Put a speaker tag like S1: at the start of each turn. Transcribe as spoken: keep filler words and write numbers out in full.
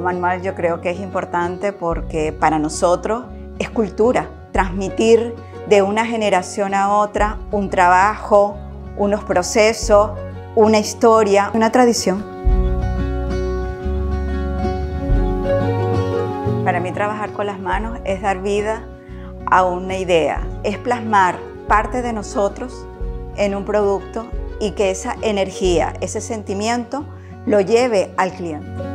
S1: manual yo creo que es importante porque para nosotros es cultura, transmitir de una generación a otra un trabajo, unos procesos, una historia, una tradición. Para mí trabajar con las manos es dar vida a una idea, es plasmar parte de nosotros en un producto y que esa energía, ese sentimiento lo lleve al cliente.